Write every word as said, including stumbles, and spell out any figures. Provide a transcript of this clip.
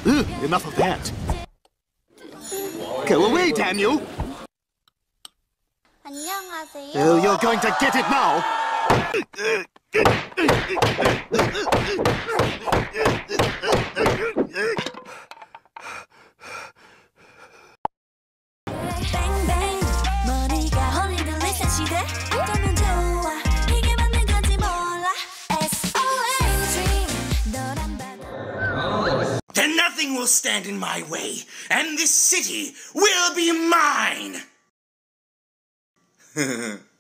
Ugh, enough of that. Go away, damn you! 안녕하세요. Oh, you're going to get it now! Then nothing will stand in my way, and this city will be mine!